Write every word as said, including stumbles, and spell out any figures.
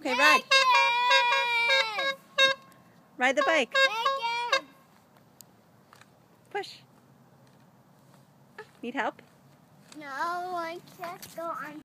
Okay, ride. Ride the bike. Push. Need help? No, I can't go on.